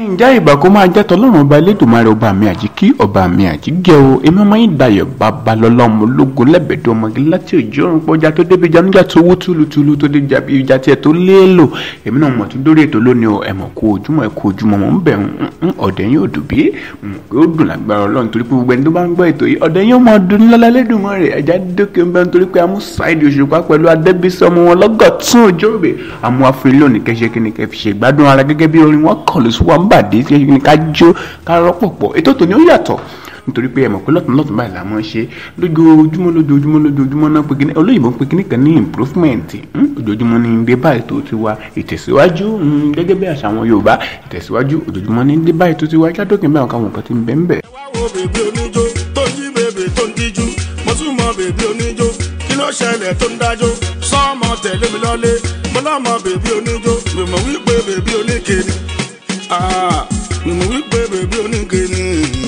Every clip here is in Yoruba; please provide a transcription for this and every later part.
ǹjẹ́ ìbà kó máa jẹ́ tọ́lọ́run ọba Elédùmarè ọba mi àjíkí ọba mi àjígẹ́ o èmi ọmọ yín Dayọ̀ Babalọ́lá ọmọ ológun lẹ́bẹ̀ẹ́dọ́ ọmọge láti òjò òrùn pọ́jà tó débi ìjà níjà tó wú túlùtúlù tó dé jà bí ìjà tiẹ̀ tó léèlò èmi náà mọ̀ tún dórí ètò lónìí o ẹ̀mọ̀ kó ojúmọ́ ẹ̀kọ́ ojúmọ́ mọ̀ ń bẹ̀ ọ̀dẹ̀ yín ò dùn bí ó dùn lágbára Ọlọ́run torí pé gbogbo ẹni tó bá ń gbọ́ ètò yìí ọ̀dẹ̀ yín ó máa dùn lọ́lá Elédùmarè ẹ̀já dókè ń bẹ́ nítorí pé amú Saheed Òṣùpá pẹ̀lú Adébísí ọmọ wọn lọ́gọ̀tún òjòrè amú afẹ́lẹ́ òní kẹ́sẹ́ kí ni kẹ́ fi ṣègbádùn ara gẹ́gẹ́ bí orin wọn kàn lè sún wa ń bàdé kí ni ká jó ká rọ́pọ̀ pọ̀ ètò tòní ó yàtọ̀ nítorí pé ẹ mọ̀ pé lọ́tún báyìí la máa ń ṣe lójoojúmọ́ náà pé kíní olóyìnbó ń pè kíní kan ní improvement ojoojúmọ́ ní dé báyìí tó ti wá ìtẹ̀síwájú gẹ́gẹ́ bí àṣà àwọn Yorùbá ìtẹ̀síwájú ojoojúmọ́ ní dé báyìí tó ti wá jádókè báyìí káwọn nǹkan ti ń bẹ ń bẹ. ẹ wá wo bèbí oníjó tó ń jí bèbí tó ń díjú mo tún mọ bèbí oníjó kí ló ṣẹlẹ̀ tó ń dájó sọ́ọ̀mọ tẹ̀lé mi lọ́lé mo lọ́mọ bèbí oníjó mi mọ̀ wípé bèbí oníke ni mi mọ̀ wípé bèbí oníke ni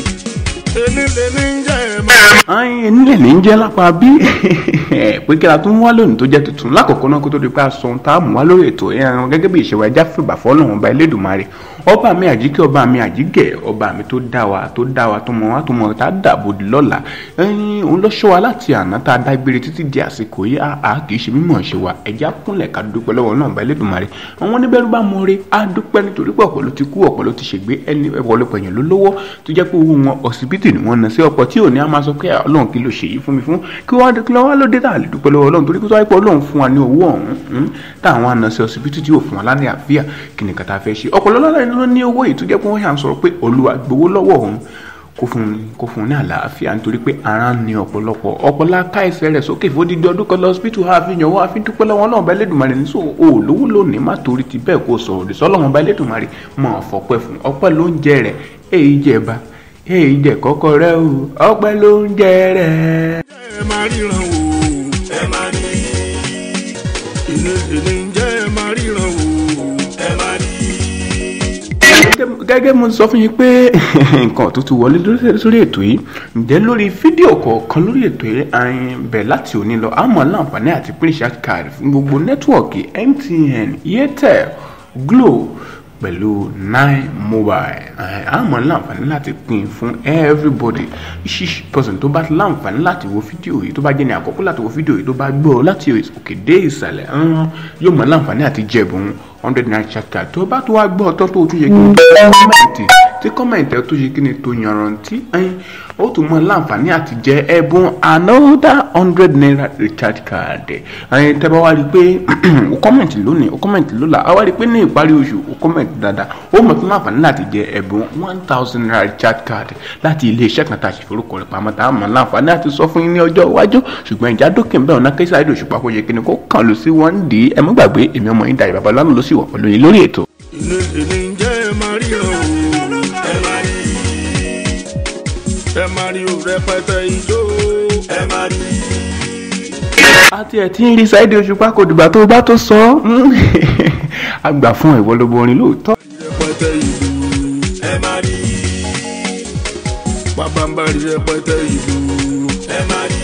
ẹni lè ní jẹ́ lápá bí pé kí la tún wá lónìí tó jẹ́ tuntun lákòókò náà kó tó di pé a sọ ohun tá a mú wá lórí ètò ẹran gẹ́gẹ́ bí ìṣẹ̀wá ẹja fìbà fọ́lọ́run ọba Elédùmarè ọba mi àjíkẹ́ ọba mi àjígẹ̀ ọba mi tó dá wa tó mọ wá tó mọ tá a dàbò di lọ́la òun ló ṣọ́ wa láti àná tá a dágbére títí di àsìkò yìí a kì í ṣe mímọ̀ ṣe wa ẹja kúnlẹ̀ ká dúpẹ́ lọ́wọ́ náà ọba Elédùmarè àwọn oníbẹ̀rù bá mọ̀ọ́rẹ́ á dúpẹ́ nítorí pé ọ̀pọ̀ ló ti kú ọ̀pọ̀ ló ti ṣègbé ẹni ọ̀pọ̀lọpọ̀ èèyàn ló lówó tó jẹ́ pé owó wọn ọ̀sibítì ni wọ́n ná sí ọ̀pọ̀ tí ò ní a máa sọ pé Ọlọ́run kí ló ṣe yìí fún mi fún kí wọ́n ló dé tá a lè dúpẹ́ lọ́wọ́ Ọlọ́run torí pé tó wáyé pé Ọlọ́run fún wa ní owó ọ̀hún táwọn àna sí ọsibítù tí ò fún wa lálẹ́ àfíà kí ni kàtà fẹ́ ṣe ọ̀pọ̀lọpọ̀ ló ní owó yìí tó jẹ́ pé wọ́n yà ń sọ̀rọ̀ pé Olúwa gbowó lọ́wọ́ òun kó fún ní àlàáfíà nítorí pé ara ń ní ọ̀pọ̀lọpọ̀ ká ẹsẹ̀ rẹ̀ sókè fódìdí ọdún kan lọ hospital àfihàn wọn àfi dúpẹ́ lọ́wọ́ náà bá Elédùmarè ní so olówó lónìí má torí ti bẹ́ẹ̀ kó sọ̀rọ̀ dé sọ́lọ́wọ́n bá Elédùmarè mọ̀ fọpẹ́ fún ọpẹ́ ló ń jẹ rẹ̀ èyí jẹba èyí jẹ kọ́kọ́ rẹ o ọpẹ́ ló ń jẹ rẹ. ẹ máa ríran wò ẹ máa rí ilé ń jẹ́ ẹ máa ríran wò ẹ máa rí. gẹ́gẹ́ mo sọ fún yín pé nǹkan tó ti wọlé sórí ètò yìí ǹjẹ́ lórí fídíò kọ̀ọ̀kan lórí ètò yìí bẹ̀ láti òní lọ àmọ́ láǹfààní àti pín recharge card fún gbogbo nẹ́tíwọ̀kì MTN Airtel Glo pẹ̀lú 9mobile àmọ́ láǹfààní láti pín fún everybody each person tó bá láǹfààní láti wo fídíò yìí tó bá jẹ́ ní àkọ́kọ́ láti wo fídíò yìí tó bá gbọ́ láti òkè dé ìsàlẹ̀ yóò mọ̀ láǹfààní àti jẹ̀bùn 100 naira recharge card tó bá tó wá gbọ́ tó tún yẹ kí n tó kọ́mẹ̀ntì tó ṣe kí ni tó yanrantí ó tún mọ láǹfààní àti jẹ ẹ̀bùn another 100 naira recharge card tẹ́ bá wá rí i pé ó kọ́mẹ̀ntì lónìí ó kọ́mẹ̀ntì lọ́la á wá rí i pé ní ìparí oṣù ó kọ́mẹ̀ntì dáadáa ó mọ̀ tún láǹfààní láti jẹ ẹ̀bùn 1000 naira recharge card láti ilé-iṣẹ́ kan tá a ṣe forúkọ rẹ̀ pamọ́ tá a mọ̀ láǹfààní àti sọ fún yín ní ọjọ́ iwájú ṣùgbọ́n ìjà dókè ń bẹ̀ ọ̀nà kí Saheed Òṣùpá kó yẹ kí ni kó kàn lọ sí wọ́n dì í ẹ má gbàgbé èmi ọmọ yín Dayọ̀ Babalọ́lá ló sì wà pẹ̀lú yín lórí ètò. ilé ń jẹ́ ẹ máa ríran wò ẹ máa rí o rẹpẹtẹ ijó ẹ máa rí. àti ẹ̀ tí ń rí Saheed Òṣùpá kò dìgbà tó bá tó sọ àgbà fún ìwọ ló borin lóòótọ́. rẹpẹtẹ ìlú ẹ máa rí pàpàǹbarì rẹpẹtẹ ìlú ẹ máa rí.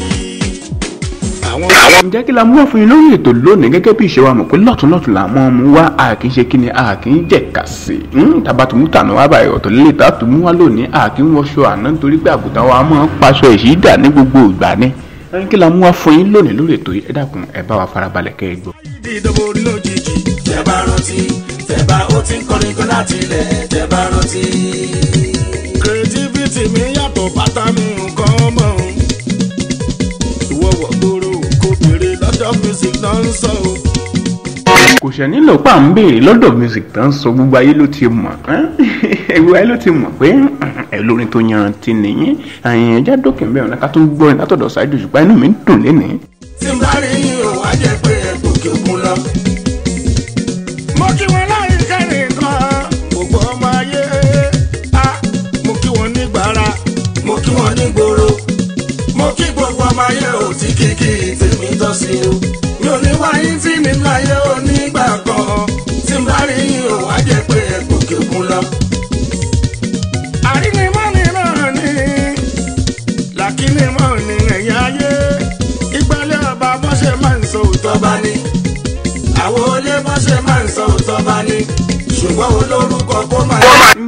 ǹjẹ́ kí la mú wá fún yín lórí ètò lónìí gẹ́gẹ́ bí ìṣe wa mọ̀ pé lọ́tún la mọ́ ọmú wá a kì í ṣe kí ni a kì í jẹ̀ka sí i tàbá tó mú tànà wá báyìí ọ̀tọ̀ lílé tá a tó mú wá lónìí a kì í wọṣọ àná nítorí pé àgùntàn wa máa ń paṣọ ìṣídà ní gbogbo ìgbà ni kí la mú wá fún yín lónìí lórí ètò yìí ẹ dákun ẹ bá wa farabalẹ̀ kẹ́ ẹ gbọ́. ìdìbò lójijì tẹ́ bá rántí tẹ́ bá ó ti ń kọrin kan láti ilẹ̀ tẹ́ bá rántí. creativity mi yàtọ̀ bàtà mi nǹkan mọ̀ ìwọ̀wọ̀ gbòòrò kò béèrè lọ́dọ̀ music náà ń sọ o. kò ṣe nílò pa ń béèrè lọ́dọ̀ music tó ń sọ gbogbo ayé ló ti mọ̀ gbogbo ayé ló ti mọ̀ pé olórin tó yanrantí nìyí ẹja dókè ń bẹ̀rẹ̀ ká tó ń gbọ́rin látọ̀dọ̀ Saheed Òṣùpá inú mi ń dùn lénìí. tí n bá rí yín o wá jẹ́ pé ẹ gòkè òkun lọ. mo kí wọn láyé kẹrin kan gbogbo ọmọ ayé mo kí wọn ní gbàrà mo kí wọn ní gbòòrò mo kí gbogbo ọmọ ayé ò tí kìkì tèmi tọ́ sí o mi ò ní wáyé tí mi láyé ò ní gbà kan tí n bá rí yín o wá jẹ́ pé ẹ gòkè òkun lọ. àrínimọ́ni náà ni làkínimọ́ ni ẹ̀yà ayé ìgbàlẹ̀ ọba bọ́ ṣe máa ń sọ òótọ́ bá ní àwọn olè bọ́ ṣe máa ń sọ òótọ́ bá ní ṣùgbọ́n olórúkọ kó máa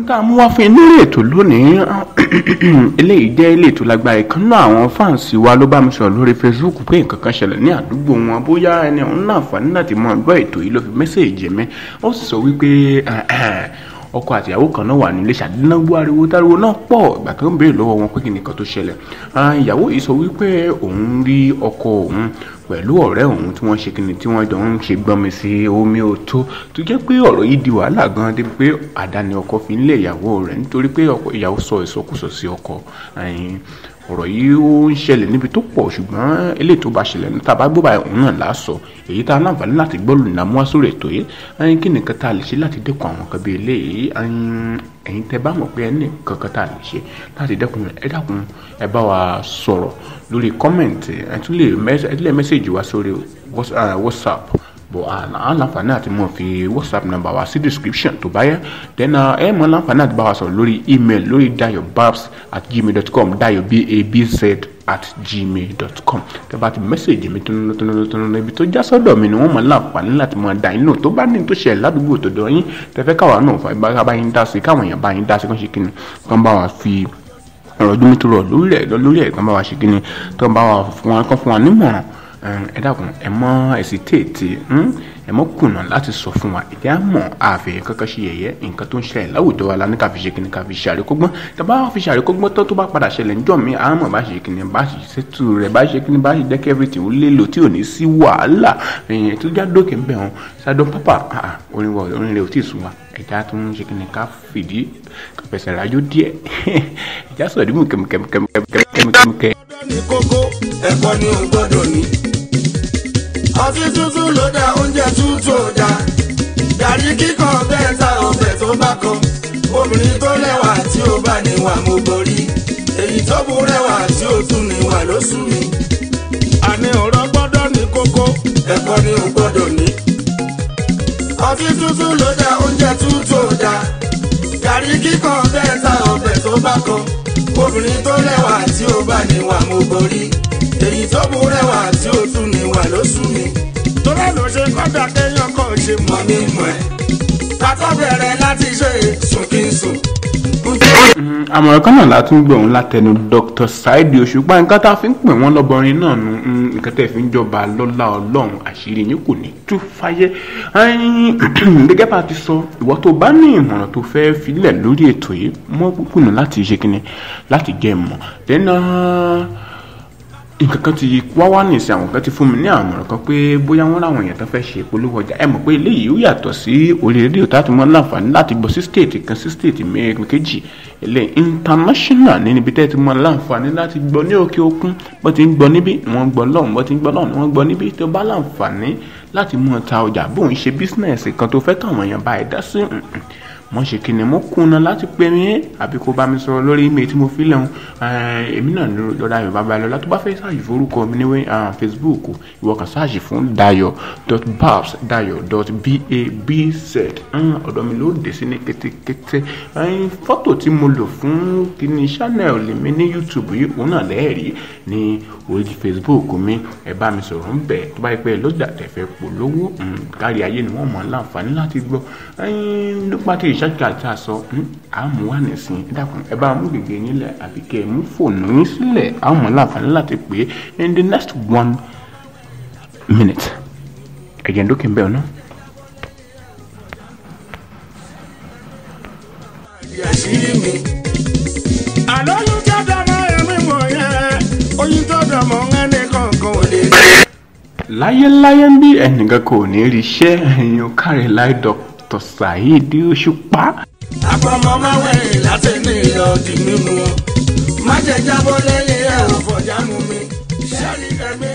ká mú wá fún inú ètò lónìí eléyìí jẹ́ ilé ètò lágbára kan náà àwọn fáǹsì wa ló bá mi sọ̀rọ̀ lórí Facebook pé nǹkan kan ṣẹlẹ̀ ní àdúgbò wọn bóyá ẹni ọ̀hún láǹfààní láti mọ gbọ́ ètò yìí ló fi mẹ́sẹ̀ẹ̀jì mi ó sì sọ wípé ọkọ àti ìyàwó kan náà wà nílé ṣàdínágbó ariwo táriwo náà pọ̀ ìgbà tó ń béèrè lọ́wọ́ wọn pé kí nìkan tó ṣẹlẹ̀ ìyàwó yìí sọ wípé òun rí ọkọ òun pẹ̀lú ọ̀rẹ́ òun tí wọ́n ṣe kíni tí wọ́n jọ ń ṣe gbọ́nmi sí omi òtó tó jẹ́ pé ọ̀rọ̀ yìí di wàhálà gan débi pé àdáni ọkọ fi ń lé ìyàwó rẹ̀ nítorí pé ìyàwó sọ ìsọkúsọ sí ọkọ ọ̀rọ̀ yìí ó ń ṣẹlẹ̀ níbi tó pọ̀ ṣùgbọ́n eléyìí tó bá ṣẹlẹ̀ níta bá gbọ́ báyìí òun náà lásọ èyí tá a láǹfààní láti gbọ́ lónìí àmúwá sórí ètò yìí kí nìkan tá a lè ṣe láti dẹ́kun àwọn kan bíi eléyìí ẹ̀yin tẹ́ bá mọ̀ pé ẹni kankan tá a lè ṣe láti dẹ́kun ẹ dákun ẹ bá wa sọ̀rọ̀ lórí kọ́mẹ̀ntì ẹ tún lè mẹ́sẹ̀jì wa sórí WhatsApp bọ̀ láǹfààní àti mọ̀ fi WhatsApp number wa sí description tó bá yẹ then ẹ mọ̀ láǹfààní àti bá wa sọ̀rọ̀ lórí email lórí dayobabs@gmail.com dayobabz@gmail.com tẹ́ bá ti mẹ́sẹ̀jì mi tó ibi tó já sọ́dọ̀ mi ni wọ́n mọ̀ láǹfààní láti mọ̀ dá inú tó bá ní tó ṣẹlẹ̀ ládùúgbò tó dọ̀ yín tẹ́fẹ́ káwa náà fà bá yín dá sí káwọn èèyàn bá yín dá sí kán ṣe kíni kán bá wa fi ọ̀rọ̀ ọdún mi tó rọ̀ lórí ẹ̀ kán bá wa ṣe kíni tó bá wa fún wa nímọ̀ràn ẹ dákun ẹ mọ ẹsìtéètì ẹ mọ kùnà láti sọ fún wa ìdí àmọ́ àfẹ kankan ṣe yẹ̀yẹ́ nǹkan tó ń ṣẹlẹ̀ láwùjọ wa lánàá káfi ṣe kíni káfi ṣàríkọ́gbọ́n tàbá fi ṣàríkọ́gbọ́n tó bá padà ṣẹlẹ̀ níjọ́ mi àmọ́ bá ṣe kíni bá ṣe ṣètò rẹ̀ bá ṣe kíni bá ṣe dẹ́kẹ́ everything ó lélo tí ò ní sí wàhálà tó já dókè ń bẹ̀ wọn ṣàdọ̀ pápá orin rẹ̀ ò tí ì sùn wa ẹ̀já tó ń ṣe kíni ká fìdí fẹsẹ̀ rájò díẹ̀ ẹ̀já sọ̀dí mú kẹ́mukẹ́mukẹ́mukẹ́mukẹ́. ẹ̀kọ́ ni ò gbọ́dọ̀ ní. ọtí tútù ló dá oúnjẹ tútù ò dá. gàrí kíkan bẹ́ẹ̀ ta ọbẹ̀ tó bá kan. obìnrin tó lẹ́wà tí ó bá níwà mo borí. èyí tó bú rẹwà tí ó tún níwà ló sú mi. àní ọ̀rọ̀ gbọ́dọ̀ ní kókó. ẹ̀kọ́ ni ò gbọ́dọ̀ ní. ọtí tútù ló dá oúnjẹ tútù ò dá. gàrí kíkan bẹ́ẹ̀ ta ọbẹ̀ tó bá kan. obìnrin tó lẹ́wà tí ó bá níwà mo borí. èyí tó bú rẹwà tí ó tún níwà ló sú mi. torí ló ṣe kọjá kéèyàn kan ṣe mọ̀ mí mọ̀ ẹ́. kátó bẹ̀rẹ̀ láti ṣe sùn kí n sùn. àmọ̀ràn kan náà láti ń gbọ̀n látẹnu Dr. Saheed Òṣùpá nǹkan tá a fi ń pè wọ́n lọ́bọrin náà nu nǹkan tẹ̀ fi ń jọba lọ́lá ọlọ́run àṣírí yín kò ní tú fáyé gẹ́gẹ́ bá a ti sọ ìwọ tó bá ní ìmọ̀ràn tó fẹ́ filẹ̀ lórí ètò yìí mọ́ kùnà láti ṣe kíni láti jẹ́ ìmọ̀ dẹ́nà nǹkan kan ti wá nìsín àwọn kan ti fún mi ní àmọ̀ràn kan pé bóyá wọ́n láwọn èèyàn tó fẹ́ ṣe ìpolówó ọjà ẹ mọ̀ pé eléyìí ó yàtọ̀ sí orí rédíò tá a ti mọ́ láǹfààní láti gbọ́ sí stéètì kan sí stéètì mẹ́rin kejì ilé international ní níbi tẹ́ ti mọ́ láǹfààní láti gbọ́ ní òkè òkun bó ti ń gbọ́ níbí ni wọ́n gbọ́ lọ́hùn bó ti ń gbọ́ lọ́hùn ni wọ́n gbọ́ níbí tó bá láǹfààní láti mú ta ọjà bóun ṣe bísínẹ̀sì kan tó fẹ́ káwọn èèyàn bá ẹ̀ dá sí mo ṣe kí ni mo kùnà láti pè mí àbí kó bá mi sọ̀rọ̀ lórí email tí mo fi lẹ́hùn èmi náà lọ Dayọ̀ Babalọ́lá tó bá fẹ́ ṣáàjì forúkọ mi ní Facebook ìwọ kan ṣáàjì fún Dayo.babs Dayo.babz ọ̀dọ̀ mi ló dé sí ní kétékété fọ́tò tí mo lò fún kíní channel mi ní YouTube yìí òun náà lẹ́ẹ̀rí ní orí Facebook mi ẹ bá mi sọ̀rọ̀ ń bẹ̀ tó bá yẹ pé lọ́jà tẹ̀fẹ́ polówó kárí ayé ni wọ́n mọ̀ láǹfààní láti gbọ́ nípa tí ìṣàkíyà tí a sọ àmú wà nísìn ẹ dákun ẹ bá mú gègé yín lẹ̀ àbí kẹ́ ẹ mú fóònù yín sílẹ̀ àmú láǹfààní láti pè é in the next 1 minute ẹ̀jẹ̀ ń dókè ń bẹ̀ ọ́ náà. àṣírí mi. àlọ́ yóò jáde ọmọ ẹ̀mí mọ̀ yẹn oyin tó dọ̀mọ́ ẹnì kankan ò lè rí. láyéláyé ń bí ẹnìkan kò ní rí iṣẹ́ ẹ̀yìn kárí láì Dr. Saheed Òṣùpá. àpamọ́ máa wẹ̀yìn láti ní ìlọ́ọ̀dì mímu wọn má jẹ́ jábọ́ lẹ́yìn ẹ̀ ò fọjá mú mi ṣáàlì ẹgbẹ́.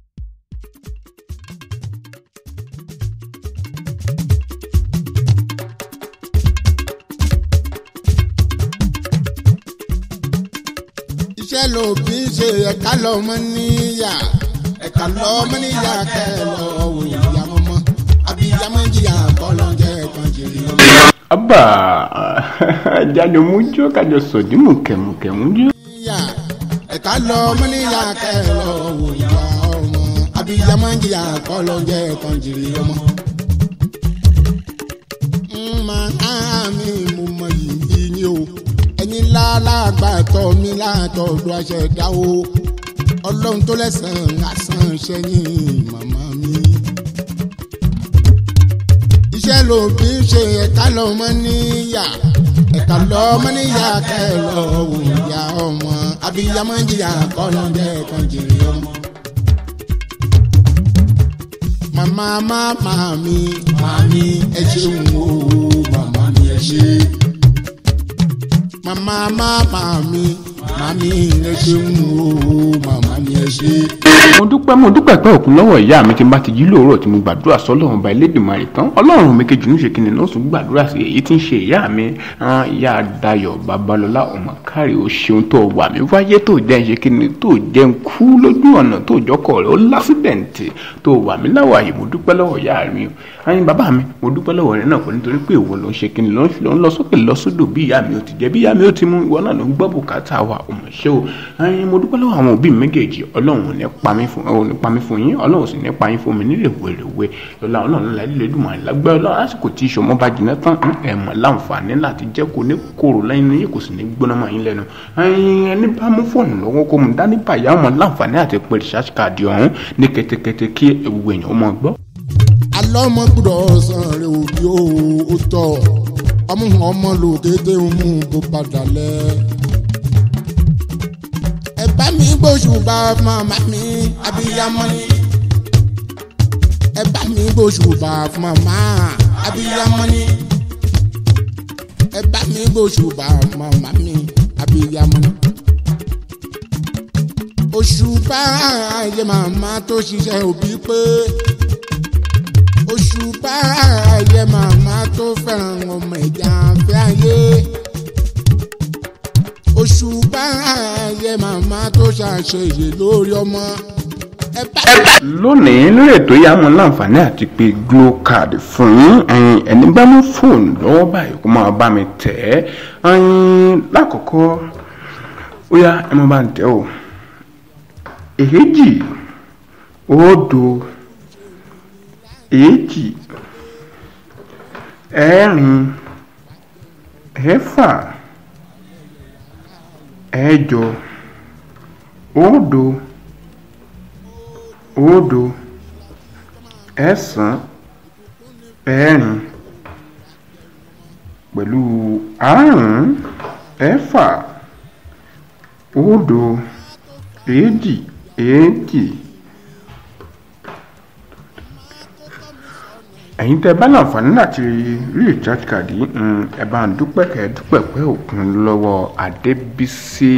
iṣẹ́ lòbí ṣe ẹ̀ka lọ́mọ níyà ẹ̀ka lọ́mọ níyà kẹ́lọ́ wò ìyá mọ́mọ́ abiyamọ jìyà kọ́lọ́jẹ́ kan jìrì ọmọ. abba jáde mújó kájọ sọdí mùkẹmùkẹmújó. ẹ̀ka lọ́mọ níyà kẹ́lọ́ wò ìyá ọmọ abiyamọ jìyà kọ́lọ́jẹ́ kan jìrì ọmọ. màá mi mú mọ yìí. gbà tọ́ mi látọ̀dọ̀ àṣẹdá o ọlọ́run tó lẹ́sàn-án àsán ṣẹ́yìn màmá mi. iṣẹ́ ló fi ń ṣe ẹ̀ka lọ́mọ níyà ẹ̀ka lọ́mọ níyà kẹ́lọ́ wò ya ọmọ abiyamọ jìyà kọ́lọ́dẹ́ kan jèrè ọmọ. màmá mi ẹ ṣeun o màmá mi ẹ ṣe. màmá mi ẹ ṣeun o màmá mi ẹ ṣe. mo dúpẹ́ pé òkun lọ́wọ́ ìyá mi tí n bá ti jí lóòrọ̀ tí mo gbàdúrà sọ́lọ́run ọba Elédùmarè tán ọlọ́run mi kejì ní ṣe kí ni náà tún gbàdúrà sí èyí tí ń ṣe ìyá mi ìyá Dayọ̀ Babalọ́lá ọmọ kárí o ṣeun tó wà mí wáyé tó jẹ́ ń ṣe kí ni tó jẹ́ ń kú lójú ọ̀nà tó jọkọ̀ rẹ̀ ó lásìdẹ̀ǹtì tó wà mí láwọ̀ àyè mo dúpẹ́ lọ́wọ́ ìyá mi ayin bàbá mi mo dúpẹ́ lọ́wọ́ rẹ̀ náà kò nítorí pé ìwọ ló ń ṣe kí ni ló ń lọ sókè lọ sódò bí ìyá mi ó ti jẹ́ bí ìyá mi ó ti mú ìwọ náà ló ń gbọ́ bùkátà wa ò mọ̀ ṣe o ayin mo dúpẹ́ lọ́wọ́ àwọn òbí mi méjèèjì ọlọ́run ò ní pa mí fún yín ọlọ́run sì ní pa yín fún mi nílé wèrèwé lọ́la ọlọ́run láì lè dùn àìlá gbẹ́ ọlọ́run lásìkò tí ìṣọmọ bá jìnnà tán ẹ̀mọ́ láǹfààní láti jẹ́ kó ní kóró lẹ́yìn yìí kò sì ní gbóná mọ́ yín lẹ́nu ẹni bá mú fóònù lọ́wọ́ kó mu dání báyà ọmọ láǹfààní àti pé research card ọ̀hún ní kẹ́tẹ́kẹ́tẹ́ kí ewu èèyàn ọmọ gbọ́. alọ́mọ gbọ́dọ̀ san rẹ̀ òbí ó tọ̀ ọmọ lò kété mú bó padà lẹ́. ẹ bá mi gbóṣùbà màmá mi abiyamọ ni. ẹ bá mi gbóṣùbà màmá abiyamọ ni. ẹ bá mi gbóṣùbà màmá mi abiyamọ ni. òṣùbà ayé màmá tó ṣiṣẹ́ òbí pé. òṣùbà ayé màmá tó fẹ́ràn ọmọ ẹ̀já fẹ́ ayé. òṣùbà ayé màmá tó ṣàṣeyè lórí ọmọ. lónìí lórí ètò yìí àwọn láǹfààní àti pé Glo card fún ẹni bá mú fóònù lọ́wọ́ báyìí kó máa bá mi tẹ̀ ẹ́ lákọ̀ọ́kọ́ ó yá ẹ máa bá ń tẹ̀ ọ́ èjì òdo èjì ẹ̀rin ẹ̀fà ẹ̀jọ òdo òdo ẹ̀sán ẹ̀rin pẹ̀lú àrún ẹ̀fà òdo èjì ẹ̀yin tẹ́ bá láǹfààní láti rí recharge card yìí ẹ bá ń dúpẹ́ pé òkun lọ́wọ́ Adébísí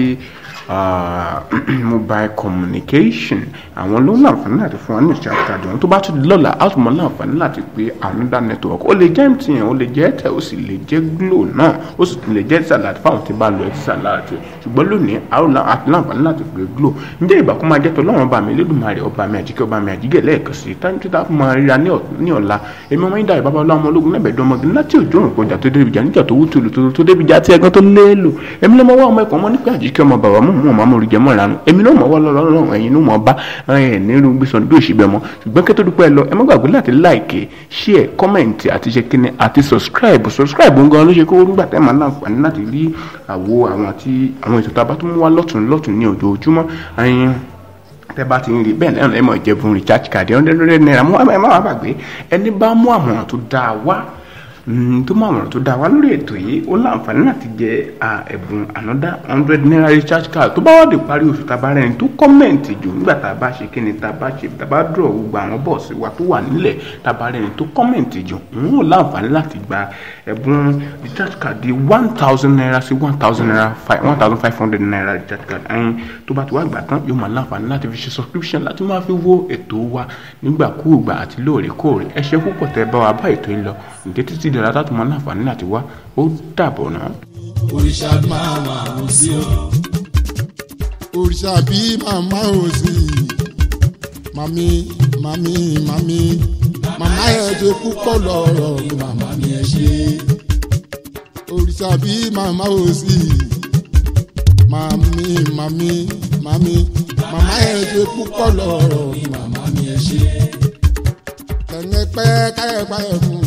mobile communication àwọn ló láǹfààní láti fún wa ní recharge card wọn tó bá tún di lọ́la á tún mọ láǹfààní láti pé another network ó lè jẹ́ MTN ó lè jẹ́ Airtel ó sì lè jẹ́ Glo náà ó sì tún lè jẹ́ salad fáwọn tí bá lo ẹ̀ salad ṣùgbọ́n lónìí àti láǹfààní láti pé Glo ǹjẹ́ ìgbà kó máa jẹ́ tọ́lọ́run ọba mi Elédùmarè ọba mi àjíkẹ́ ọba mi àjígẹ̀ lẹ́ẹ̀kan sí tájú tá a fún máa ríra ní ọ̀la èmi ọmọ yín Dayọ̀ Babalọ́lá ọmọ ológun lẹ́bẹ̀ẹ́dọ́ ọmọge láti òjò òrùn kọjá tó débi jà níjà tó wútu lù tó débi jà tí ẹgan tó léèlò èmi ló mọ wá ọmọ ẹ̀kọ́ ọmọ nípa àjíkẹ́ ọmọ bàbá mú ọmọ amórí jẹmọ́ ìlànà èmi náà mọ̀ wá lọ́rùn ẹ̀yin ló mọ̀ bá ẹ̀ nírú gbèsàn bí òṣìbẹ̀ mọ́ ṣùgbọ́n kí tó dúpẹ́ lọ ẹ má gbàgbé láti like share comment àti ṣe kíni àti subscribe gan ló ṣe kó nígbà tẹ́ máa láǹfààní láti rí àwọn ètò tá a bá tún mú wá lọ́tún ní ojoojúmọ́ tẹ́ bá ti ń rí bẹ́ẹ̀ náà ẹ mọ̀ ìjẹ̀bùn recharge card $100 mú ẹ má wá gbàgbé ẹni bá mú àmọ̀ràn tó dáa wá tó dáa wá lórí ètò yìí ó láǹfààní láti jẹ ẹ̀bùn another $100 recharge card tó bá wà dé parí oṣù tàbá rẹ̀ tó kọ́mẹ̀ǹtì jù nígbà tá a bá ṣe kíni tá a bá dúró gbogbo àwọn bọ́ọ̀sì wa tó wà nílẹ̀ tàbá rẹ̀ tó kọ́mẹ̀ǹtì jù ó láǹfààní láti gba ẹ̀bùn recharge card di $1,000 sí $1,500 recharge card tó bá ti wá gbà tán yóò máa láǹfààní láti fi ṣe subscription láti máa fi wo ètò wa nígbàkúùgbà àti lóòrèkóòrè ẹ ṣé púpọ̀ tẹ́ bá wa bá ètò yìí lọ ǹjẹ́ títí dọ̀la tó máa láǹfààní láti wá ó dàbọ̀ náà. òrìṣà màmá ò sí o òrìṣà bí màmá ò sí màmí màmá ẹ̀ ṣe púpọ̀ lọ́rọ̀ màmá mi ẹ̀ ṣe òrìṣà bí màmá ò sí màmí màmá ẹ̀ ṣe púpọ̀ lọ́rọ̀ màmá mi ẹ̀ ṣe kẹ̀ǹgẹ́ pẹ́ káyọ̀ fún